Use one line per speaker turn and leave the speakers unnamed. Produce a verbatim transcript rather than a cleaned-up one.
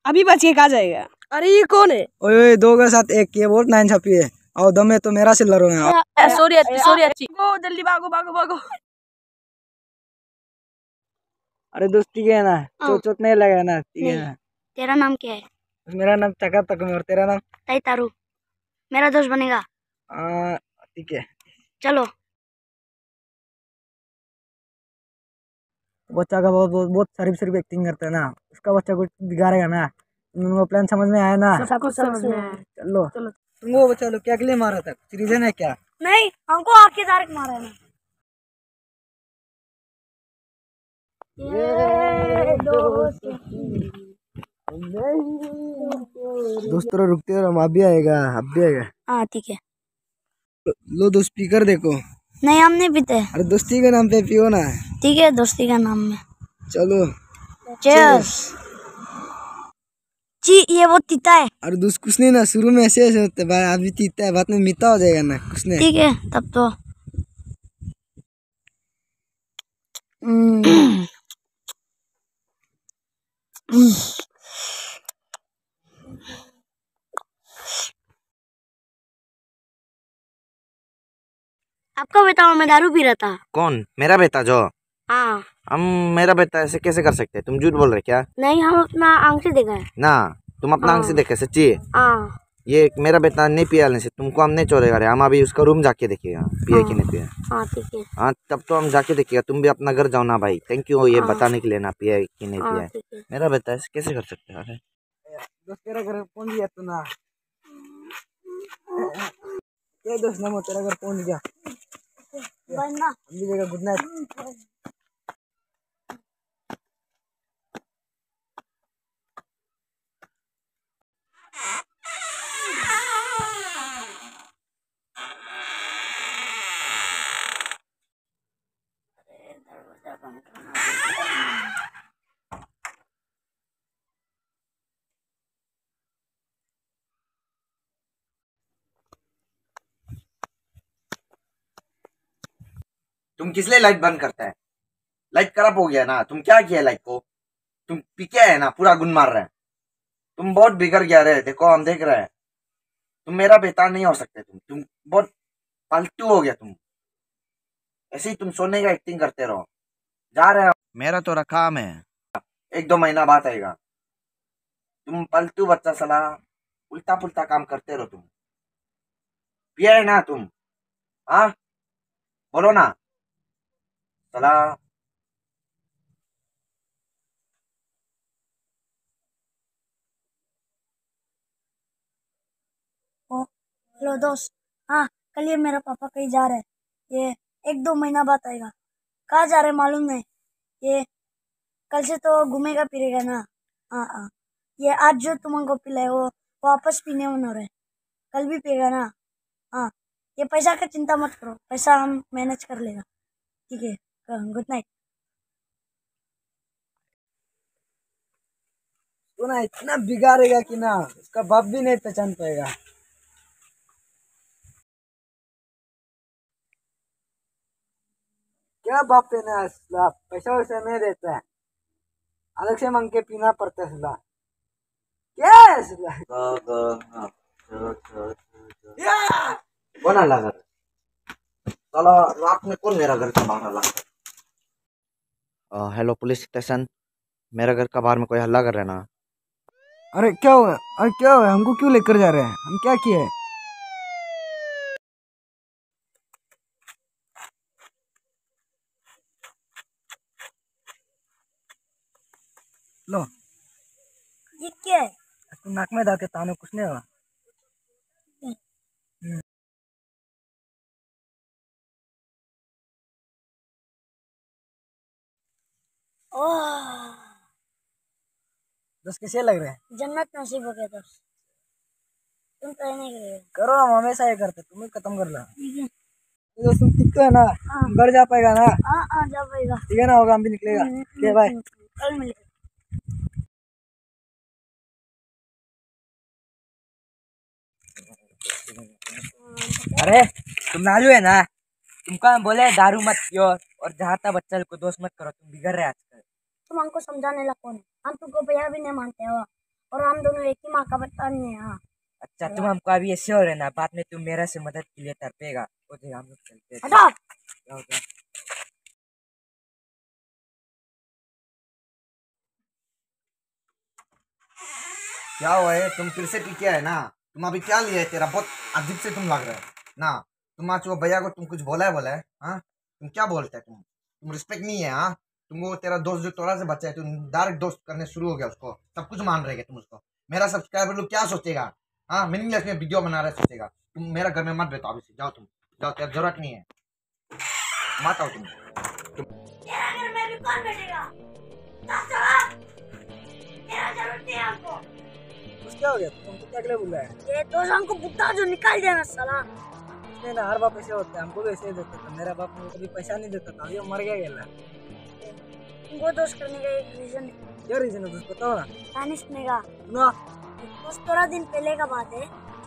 अभी बच के कहा जाएगा। अरे ये कौन है?
ओए दो के साथ एक किए वोट नाइन छपी है और दमे तो मेरा सिल्लर हो गया।
सॉरी अच्छी सॉरी अच्छी वो जल्दी भागो भागो भागो।
अरे दोस्ती के है ना, चोट चोट नहीं लगा ना, ठीक है ना।
तेरा नाम क्या है?
मेरा नाम चका तक और तेरा नाम?
ताई तारू। मेरा दोस्त बनेगा?
ठीक है
चलो।
बच्चा का बहुत बहुत बहुत शरीफ शरीफ एक्टिंग करता है ना, उसका बच्चा कुछ बिगाड़ेगा ना। तुमको प्लान समझ में आया ना?
सब समझ में आया।
चलो चलो। तुमको बच्चा लोग क्या के लिए मारा था? रीजन है क्या?
नहीं, हमको आके डायरेक्ट मारा है ना।
दोस्तों रुकते हो, हम अभी आएगा अभी आएगा।
हाँ ठीक है।
लो दो स्पीकर देखो।
नहीं हम नहीं पीते।
अरे दोस्ती के नाम पे पियो ना।
ठीक है दोस्ती का नाम में।
चलो
चीयर्स। जी ये वो तीता है।
अरे दोस्त कुछ नहीं ना, शुरू में ऐसे ऐसे होते भाई, अभी तीता है, बाद में मीठा हो जाएगा ना, कुछ नहीं।
ठीक है तब तो। आपका बेटा मैं दारू पी रहा था।
कौन? मेरा बेटा जो?
हाँ।
हम मेरा बेटा ऐसे कैसे कर सकते हैं? तुम झूठ बोल रहे क्या?
नहीं हम अपना आंख से देखा है
ना तुम अपना आंख से देखे सच्ची?
हाँ।
ये मेरा बेटा नहीं पिया से तुमको हम नहीं छोड़ेगा रे। हम अभी उसका रूम जाके देखेगा पिए कि नहीं पिए।
हाँ ठीक है।
हाँ तब तो हम जाके देखेगा। तुम भी अपना घर जाओ ना भाई। थैंक यू ये
हाँ।
बताने के लिए ना, पिया कि नहीं
हाँ,
पिया। मेरा बेटा ऐसे कैसे कर सकते हैं? अरे
दोस्त तेरा घर पहुंच गया तू ना। ये दोस्त ना तेरा घर पहुंच गया। Good night.
तुम किस लिए लाइट बंद करते हैं? लाइट खराब हो गया ना। तुम क्या किया लाइट को? तुम पी के है ना, पूरा गुन मार रहे हैं। तुम बहुत बिगड़ गया रे, देखो हम देख रहे हैं। तुम मेरा बेटा नहीं हो सकते। तुम तुम बहुत फालतू हो गया तुम। ऐसे ही तुम सोने का एक्टिंग करते रहो। जा रहे हो? मेरा तो रखा है, एक दो महीना बाद आएगा। तुम फालतू बच्चा सला उल्टा पुल्टा काम करते रहो। तुम पिया है ना तुम? हाँ बोलो ना सला।
ओ हेलो दोस्त। हाँ कल ये मेरा पापा कहीं जा रहे हैं। ये एक दो महीना बाद आएगा। कहाँ जा रहे मालूम नहीं। ये कल से तो घूमेगा फिरेगा ना। हाँ हाँ। ये आज जो तुमको पिलाए वो वापस पीने मन हो रहे। कल भी पिएगा ना। हाँ ये पैसा का चिंता मत करो, पैसा हम मैनेज कर लेगा। ठीक है गुड नाइट।
तो ना इतना बिगाड़ेगा कि ना उसका बाप भी नहीं पहचान पाएगा। क्या बाप पे ना पैसा वैसा नहीं देता है, अलग से मांग के पीना पड़ता है सला। क्या है सला?
कौन हल्ला कर? साला रात में कौन मेरा घर का बाहर हल्ला? हेलो पुलिस स्टेशन, मेरा घर का बाहर में कोई हल्ला कर रहा है ना?
अरे क्या हुआ? अरे क्या हुआ? हमको क्यों लेकर जा रहे हैं? हम क्या किए? लो
ये क्या है?
तुम नाक में डाल के ताने, कुछ नहीं होगा।
ओह
दोस्त कैसे लग रहे हैं?
जन्नत नसीब हो गया दोस्त। तुम ट्राई नहीं करोगे?
करो, हम हमेशा ये करते, तुम्हें खत्म कर ला। दोस्त तुम ठीक तो है ना? घर जा पाएगा ना?
हाँ हाँ जा पाएगा।
ठीक है ना, होगा हम भी निकलेगा। ठीक है बाय।
कल मिलेगा।
अरे तुम नालू है ना, तुमको हम बोले दारू मत पियो और जहाँ तक बच्चा को दोस्त मत करो, तुम बिगड़ रहे आजकल।
तुम हमको समझाने लगा कौन है? हम तुमको भैया भी नहीं मानते हो। और हम दोनों एक ही माँ का बच्चा नहीं है। हाँ
अच्छा तुम हमको अभी ऐसे हो रहना, बाद में तुम मेरा से मदद के लिए तड़पेगा। वो देखो हम लोग चलते हैं।
हटा।
जाओ, जाओ।
क्या हुआ है? तुम फिर से पी के आए ना? तुम अभी क्या लिया है? तेरा बहुत अजीब से तुम लग रहा है ना। तुम आज वो भैया को तुम कुछ बोला है बोला है हाँ? तुम क्या बोलते हैं? तुम तुम रिस्पेक्ट नहीं है हाँ? तुमको तेरा दोस्त जो थोड़ा सा बच्चा है, तुम डायरेक्ट दोस्त करने शुरू हो गया उसको, सब कुछ मान रहे तुम उसको। मेरा सब्सक्राइबर लोग क्या सोचेगा? हाँ, मीनिंगलेस में वीडियो बना रहे सोचेगा। तुम मेरा घर में मत बैठो अभी से, जाओ तुम जाओ, तेरा जरूरत नहीं है, मत आओ तुम।
तेरा घर में भी कौन बैठेगा? दस जवाब। तेरा जरूरत नहीं है हमको।
कुछ क्या हो गया? तुमको क्या के लिए बुलाया है?
ये दोस्त हमको बुद्धा जो निकाल दिया ना साला।
नहीं ना, हर बाप ऐसे होता है, हमको भी ऐसे ही देता था। मेरा बाप मुझे कभी पैसा नहीं देता था, अभी वो मर गया गेला।
तुमको दोस्त करने का एक रीजन है।
क्या रीजन है कुछ बताओ ना।
दानिश ने कहा
ना
दोस्त थोड़ा दिन पहले का बात है।